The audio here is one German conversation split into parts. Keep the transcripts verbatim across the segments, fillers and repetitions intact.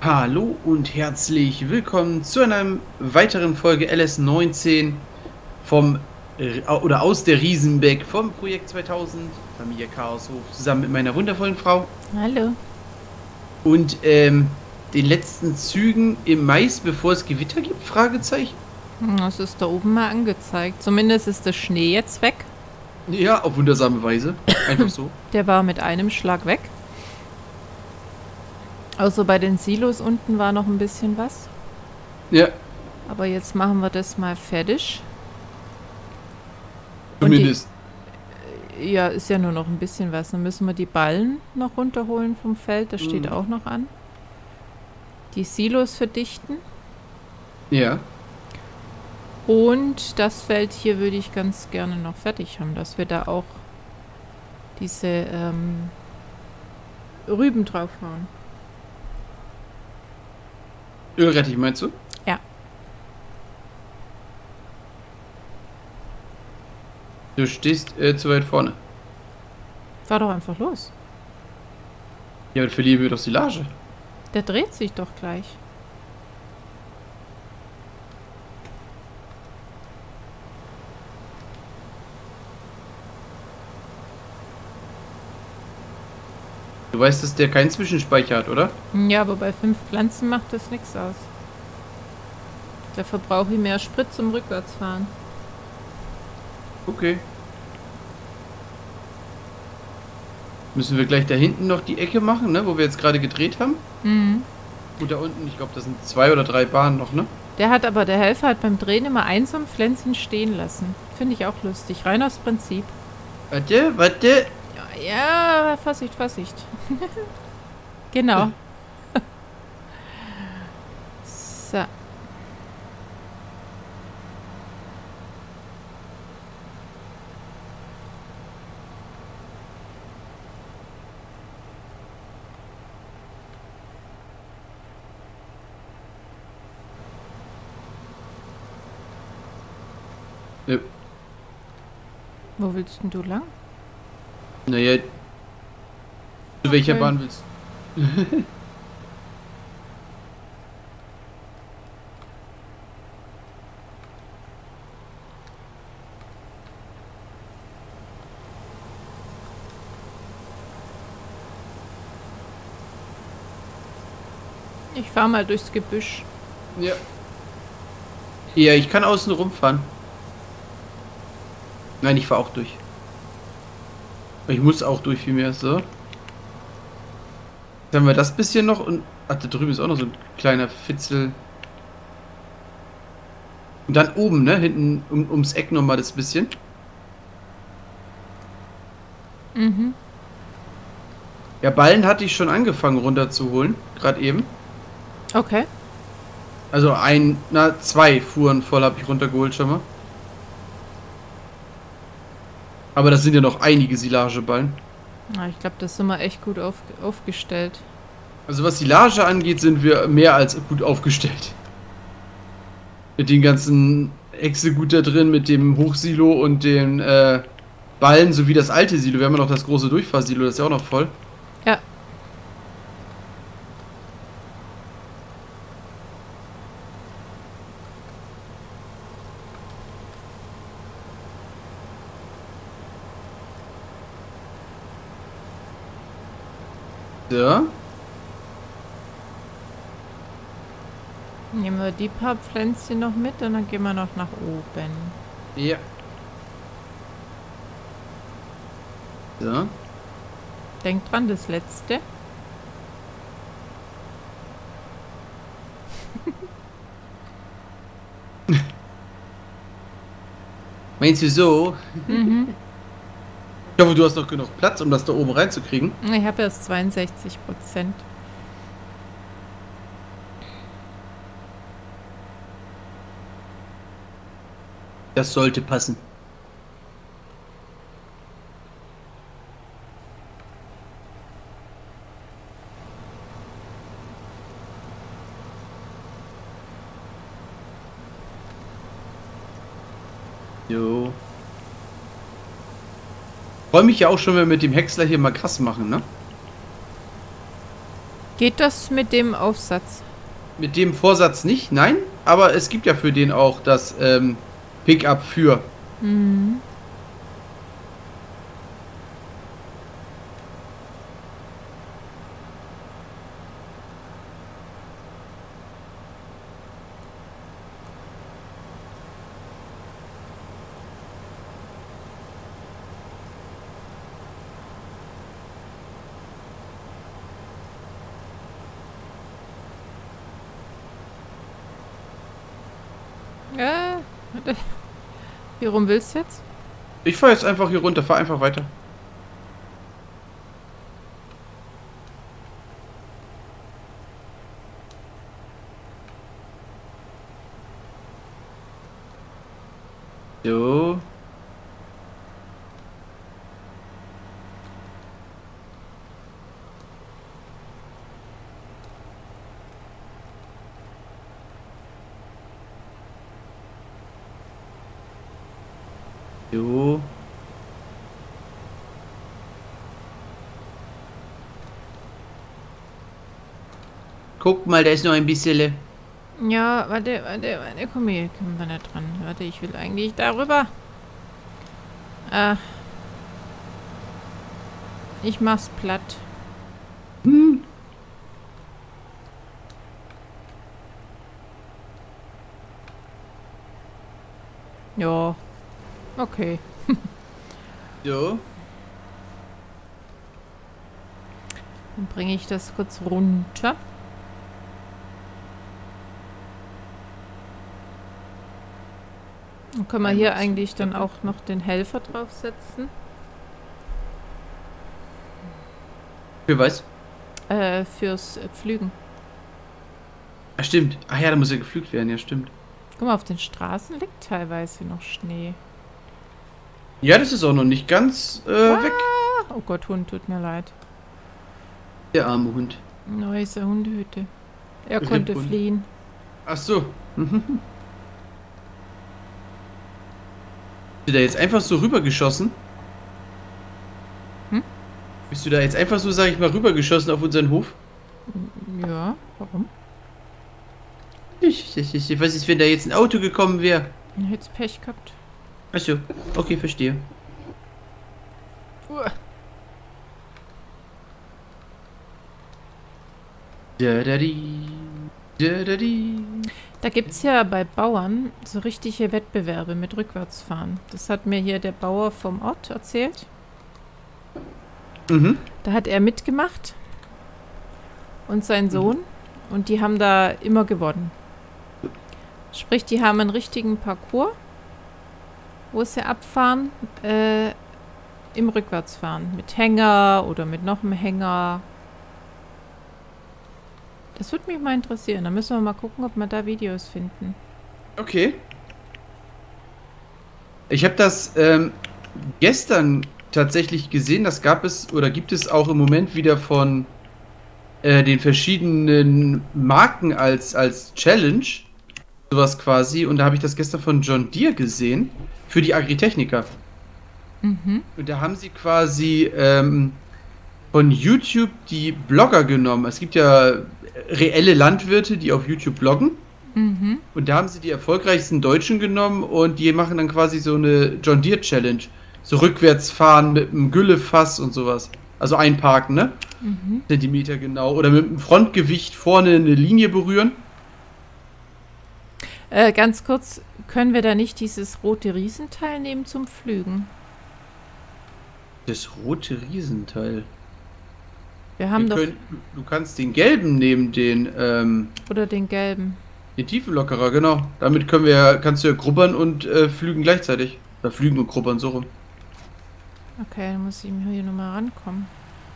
Hallo und herzlich willkommen zu einer weiteren Folge L S neunzehn vom oder aus der Riesenbeck vom Projekt zweitausend, Familie Chaoshof, zusammen mit meiner wundervollen Frau. Hallo. Und ähm, den letzten Zügen im Mais, bevor es Gewitter gibt? Fragezeichen. Das ist da oben mal angezeigt. Zumindest ist der Schnee jetzt weg. Ja, auf wundersame Weise. Einfach so. Der war mit einem Schlag weg. Außer bei den Silos unten war noch ein bisschen was. Ja. Aber jetzt machen wir das mal fertig. Zumindest. Die, ja, ist ja nur noch ein bisschen was. Dann müssen wir die Ballen noch runterholen vom Feld. Das steht Mhm. auch noch an. Die Silos verdichten. Ja. Und das Feld hier würde ich ganz gerne noch fertig haben, dass wir da auch diese ähm, Rüben draufhauen. Ölrettich meinst du? Ja. Du stehst äh, zu weit vorne. Fahr doch einfach los. Ja, dann verlieren wir doch Silage. Der dreht sich doch gleich. Du weißt, dass der keinen Zwischenspeicher hat, oder? Ja, aber bei fünf Pflanzen macht das nichts aus. Da verbrauche ich mehr Sprit zum Rückwärtsfahren. Okay. Müssen wir gleich da hinten noch die Ecke machen, ne? Wo wir jetzt gerade gedreht haben? Mhm. Gut, da unten, ich glaube, das sind zwei oder drei Bahnen noch, ne? Der hat aber, der Helfer hat beim Drehen immer ein so ein Pflänzchen stehen lassen. Finde ich auch lustig. Rein aus Prinzip. Warte, warte. Ja, ja, Vorsicht, Vorsicht. Genau. So. Ja. Wo willst denn du lang? Naja. Zu welcher Okay. Bahn willst du? Ich fahre mal durchs Gebüsch. Ja. Ja, ich kann außen rumfahren. Nein, ich fahre auch durch. Ich muss auch durch vielmehr, so. Jetzt haben wir das bisschen noch und... Ach, da drüben ist auch noch so ein kleiner Fitzel. Und dann oben, ne? Hinten um, ums Eck nochmal das bisschen. Mhm. Ja, Ballen hatte ich schon angefangen runterzuholen. Gerade eben. Okay. Also ein, na, zwei Fuhren voll habe ich runtergeholt schon mal. Aber das sind ja noch einige Silageballen. Ja, ich glaube, das sind wir echt gut auf, aufgestellt. Also was Silage angeht, sind wir mehr als gut aufgestellt. Mit den ganzen Hexegut da drin, mit dem Hochsilo und den äh, Ballen, sowie das alte Silo. Wir haben ja noch das große Durchfahrsilo, das ist ja auch noch voll. Ja. So. Nehmen wir die paar Pflänzchen noch mit und dann gehen wir noch nach oben. Ja. So. Denk dran, das letzte. Meinst du so? Mhm. Ich hoffe, du hast noch genug Platz, um das da oben reinzukriegen. Ich habe erst zweiundsechzig Prozent. Das sollte passen. Jo. Freue mich ja auch schon, wenn wir mit dem Häcksler hier mal krass machen, ne? Geht das mit dem Aufsatz? Mit dem Vorsatz nicht, nein. Aber es gibt ja für den auch das ähm, Pickup für. Mhm. Äh, warte. Wie rum willst du jetzt? Ich fahre jetzt einfach hier runter, fahr einfach weiter. So. So. Guck mal, da ist noch ein bisschen. Ja, warte, warte, warte, komm hier, komm da nicht dran. Warte, ich will eigentlich darüber. Ah. Ich mach's platt. Hm. Ja. Okay. So. Dann bringe ich das kurz runter. Dann können wir hier eigentlich dann auch noch den Helfer draufsetzen. Für was? Äh, fürs äh, Pflügen. Ah, stimmt. Ach ja, da muss ja gepflügt werden, ja, stimmt. Guck mal, auf den Straßen liegt teilweise noch Schnee. Ja, das ist auch noch nicht ganz äh, ah, weg. Oh Gott, Hund, tut mir leid. Der arme Hund. Neue Hundehütte. Er Der konnte Hund. fliehen. Ach so. Mhm. Bist du da jetzt einfach so rübergeschossen? Hm? Bist du da jetzt einfach so, sag ich mal, rübergeschossen auf unseren Hof? Ja, warum? Ich, ich, ich, was ist, wenn da jetzt ein Auto gekommen wäre? Er hätte Pech gehabt. Ach so. Okay, verstehe. Uah. Da, da, di. Da, da, di. Da gibt es ja bei Bauern so richtige Wettbewerbe mit Rückwärtsfahren. Das hat mir hier der Bauer vom Ort erzählt. Mhm. Da hat er mitgemacht und sein Sohn und die haben da immer gewonnen. Sprich, die haben einen richtigen Parcours, wo sie abfahren, äh, im Rückwärtsfahren. Mit Hänger oder mit noch einem Hänger. Das würde mich mal interessieren. Da müssen wir mal gucken, ob wir da Videos finden. Okay. Ich habe das ähm, gestern tatsächlich gesehen. Das gab es oder gibt es auch im Moment wieder von äh, den verschiedenen Marken als, als Challenge. Sowas quasi. Und da habe ich das gestern von John Deere gesehen. Für die Agritechniker. Mhm. Und da haben sie quasi ähm, von YouTube die Blogger genommen. Es gibt ja reelle Landwirte, die auf YouTube bloggen. Mhm. Und da haben sie die erfolgreichsten Deutschen genommen und die machen dann quasi so eine John Deere Challenge. So rückwärts fahren mit einem Güllefass und sowas. Also einparken, ne? Mhm. Zentimeter genau. Oder mit dem Frontgewicht vorne eine Linie berühren. Äh, ganz kurz, können wir da nicht dieses rote Riesenteil nehmen zum Pflügen? Das rote Riesenteil. Wir haben Wir doch... können, du kannst den gelben nehmen, den, ähm, Oder den gelben. den Tiefenlockerer, genau. Damit können wir, kannst du ja grubbern und äh, flügen gleichzeitig. Oder flügen und grubbern, so rum. Okay, dann muss ich mir hier nochmal rankommen.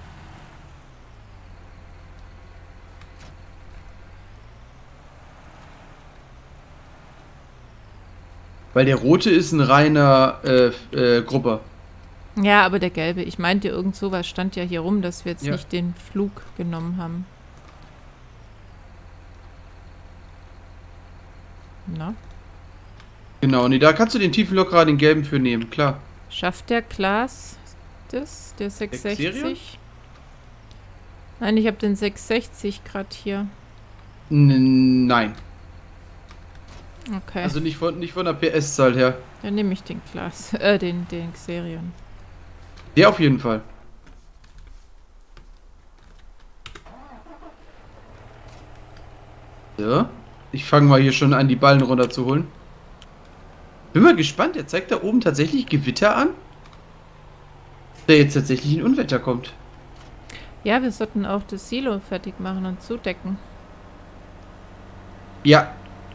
Weil der rote ist ein reiner äh, äh, Grubber. Ja, aber der gelbe. Ich meinte, irgend sowas stand ja hier rum, dass wir jetzt Ja. nicht den Flug genommen haben. Na? Genau, nee, da kannst du den Tiefenlockerer, den gelben für nehmen, klar. Schafft der Klaas das? Der Serie? sechshundertsechzig? Nein, ich habe den sechshundertsechzig gerade hier. N nein. Okay. Also nicht von, nicht von der P S-Zahl her. Dann nehme ich den Glas, äh, den, den Xerion. Der auf jeden Fall. So. Ich fange mal hier schon an, die Ballen runterzuholen. Bin mal gespannt, er zeigt da oben tatsächlich Gewitter an. Der jetzt tatsächlich ein Unwetter kommt. Ja, wir sollten auch das Silo fertig machen und zudecken. Ja.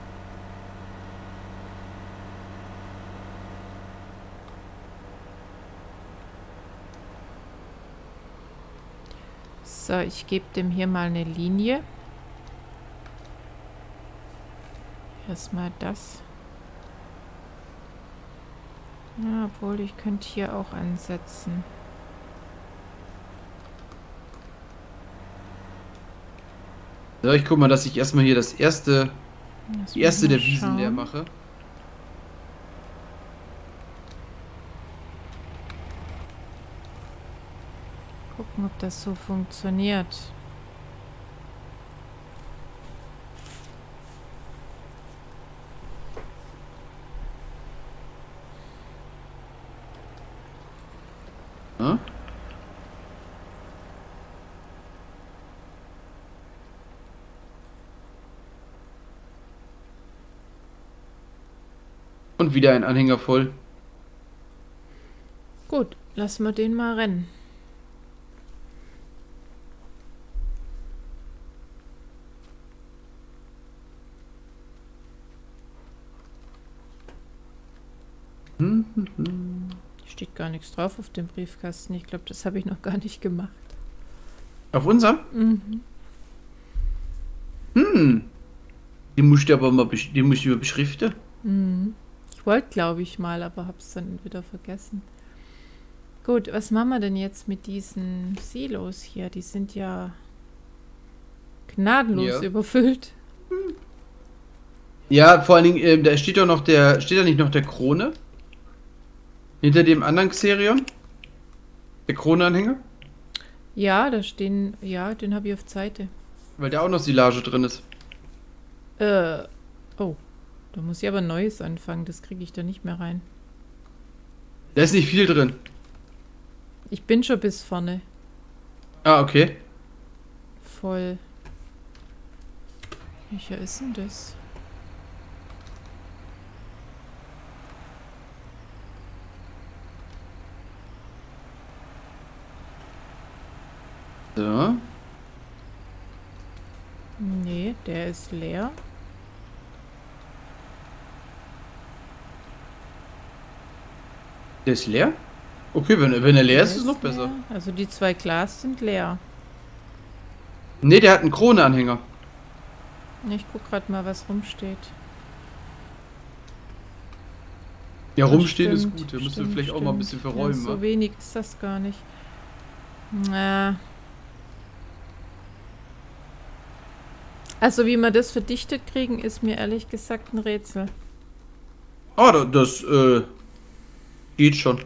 So, ich gebe dem hier mal eine Linie. Erstmal das. Ja, obwohl ich könnte hier auch ansetzen. So, ich guck mal, dass ich erstmal hier das erste, Lass die mich erste mal der Wiesen schauen. leer mache. Gucken, ob das so funktioniert. Ja? Und wieder ein Anhänger voll. Gut, lassen wir den mal rennen. Hm, hm, hm. Steht gar nichts drauf auf dem Briefkasten. Ich glaube, das habe ich noch gar nicht gemacht. Auf unserem? Mhm. Hm. Den musst du aber mal besch den musst du über beschriften. Mhm. Ich wollte, glaube ich, mal, aber habe es dann wieder vergessen. Gut, was machen wir denn jetzt mit diesen Silos hier? Die sind ja gnadenlos Ja. überfüllt. Ja, vor allen Dingen, äh, da steht doch noch der, steht da nicht noch der Krone? Hinter dem anderen Xerion? Der Krone-Anhänger? Ja, da stehen, ja, den habe ich auf Seite. Weil da auch noch Silage drin ist. Äh, oh, da muss ich aber Neues anfangen. Das kriege ich da nicht mehr rein. Da ist nicht viel drin. Ich bin schon bis vorne Ah, okay. voll. Welcher ist denn das? So. Nee, der ist leer. Der ist leer? Okay, wenn, wenn er leer ist, ist es noch leer. besser. Also die zwei Glas sind leer. Ne, der hat einen Krone-Anhänger. Ich guck gerade mal, was rumsteht. Ja, Ja, rumstehen ist stimmt, gut. Da müssen wir stimmt, vielleicht auch mal ein bisschen stimmt. verräumen. Ja, so wa? wenig ist das gar nicht. Na. Also wie wir das verdichtet kriegen, ist mir ehrlich gesagt ein Rätsel. Ah, da- das äh, geht schon.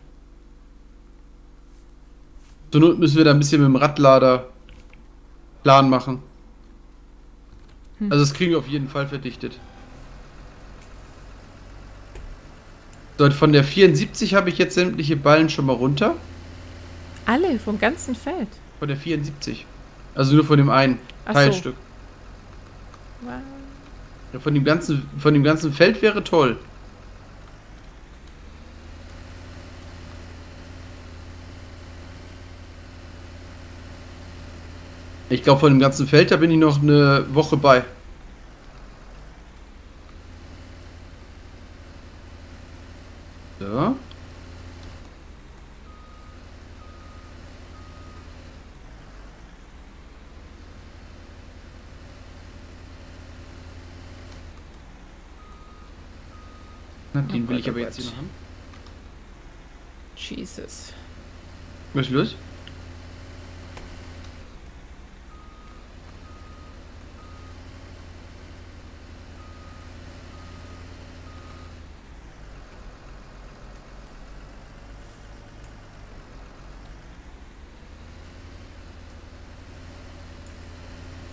Zur Not müssen wir da ein bisschen mit dem Radlader Plan machen. Hm. Also das kriegen wir auf jeden Fall verdichtet. So, von der vierundsiebzig habe ich jetzt sämtliche Ballen schon mal runter. Alle vom ganzen Feld. Von der vierundsiebzig. Also nur von dem einen Ach so. Teilstück. Wow. Ja, von dem ganzen, von dem ganzen Feld wäre toll. Ich glaube, von dem ganzen Feld, da bin ich noch eine Woche bei. So. Na, den Oh will Gott, ich aber oh jetzt hier Gott. noch haben. Jesus. Was ist los?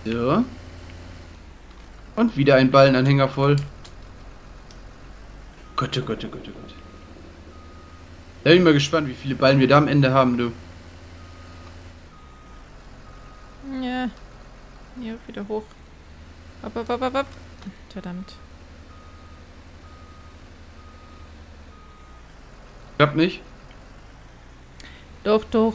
So. Und wieder ein Ballenanhänger voll. Gott, oh Gott, oh Gott, oh Gott. Da bin ich mal gespannt, wie viele Ballen wir da am Ende haben, du. Ja. Ja, wieder hoch. Hopp, hopp, hopp, hopp, hopp. Verdammt. Klappt nicht. Doch, doch.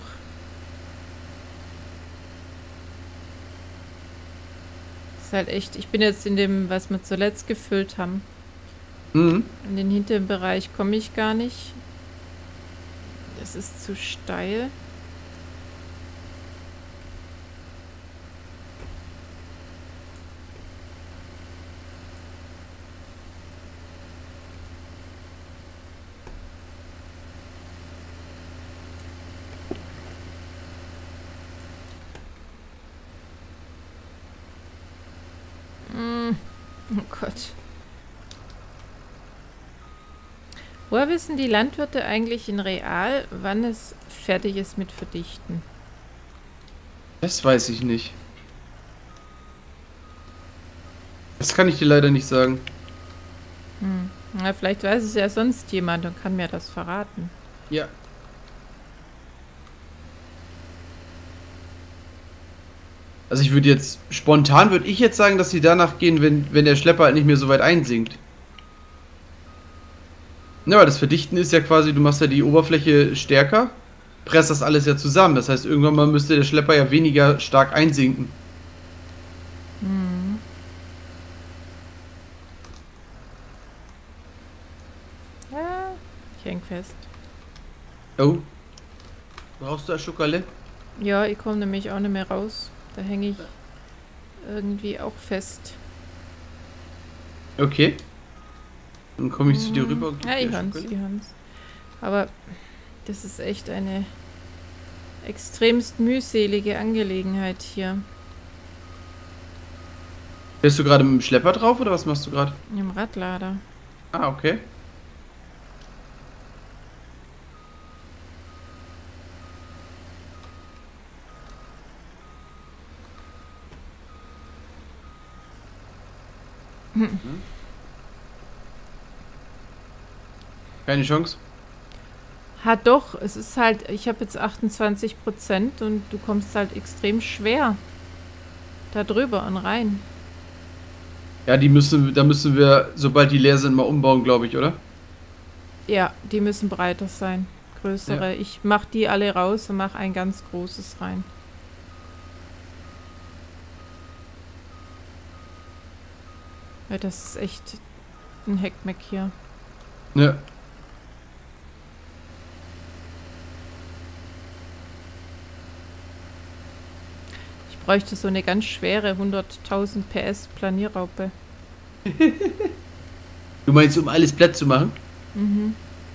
Ist halt echt. Ich bin jetzt in dem, was wir zuletzt gefüllt haben. Mhm. In den hinteren Bereich komme ich gar nicht. Das ist zu steil. Mm. Oh Gott. Woher wissen die Landwirte eigentlich in Real, wann es fertig ist mit Verdichten? Das weiß ich nicht. Das kann ich dir leider nicht sagen. Hm. Na, vielleicht weiß es ja sonst jemand und kann mir das verraten. Ja. Also ich würde jetzt, spontan würde ich jetzt sagen, dass sie danach gehen, wenn, wenn der Schlepper halt nicht mehr so weit einsinkt. Ja, aber das Verdichten ist ja quasi, du machst ja die Oberfläche stärker, presst das alles ja zusammen. Das heißt, irgendwann mal müsste der Schlepper ja weniger stark einsinken. Hm. Ja, ich häng fest. Oh. Brauchst du ein Schokolade? Ja, ich komme nämlich auch nicht mehr raus. Da hänge ich irgendwie auch fest. Okay. Dann komme ich zu dir rüber und Ja, gebe ich dir hans, Schokolade. ich hans. Aber das ist echt eine extremst mühselige Angelegenheit hier. Bist du gerade mit dem Schlepper drauf oder was machst du gerade? Im Radlader. Ah, okay. Hm. Keine Chance. Hat doch, es ist halt, ich habe jetzt achtundzwanzig Prozent und du kommst halt extrem schwer da drüber und rein. Ja, die müssen, da müssen wir, sobald die leer sind, mal umbauen, glaube ich, oder? Ja, die müssen breiter sein. Größere. Ja. Ich mache die alle raus und mache ein ganz großes rein. Weil das ist echt ein Heckmeck hier. Ja. Ich bräuchte so eine ganz schwere hunderttausend P S Planierraupe. Du meinst, um alles platt zu machen? Mhm.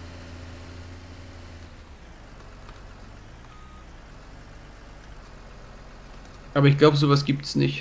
Aber ich glaube, sowas gibt's nicht.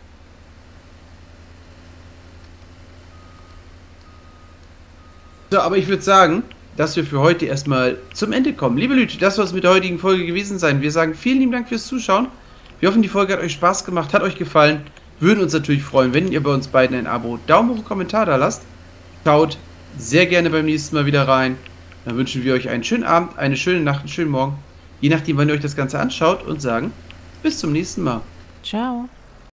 So, aber ich würde sagen, dass wir für heute erstmal zum Ende kommen. Liebe Leute, das soll es mit der heutigen Folge gewesen sein. Wir sagen vielen lieben Dank fürs Zuschauen. Wir hoffen, die Folge hat euch Spaß gemacht, hat euch gefallen. Würden uns natürlich freuen, wenn ihr bei uns beiden ein Abo, Daumen hoch, Kommentar da lasst. Schaut sehr gerne beim nächsten Mal wieder rein. Dann wünschen wir euch einen schönen Abend, eine schöne Nacht, einen schönen Morgen. Je nachdem, wann ihr euch das Ganze anschaut und sagen, bis zum nächsten Mal. Ciao.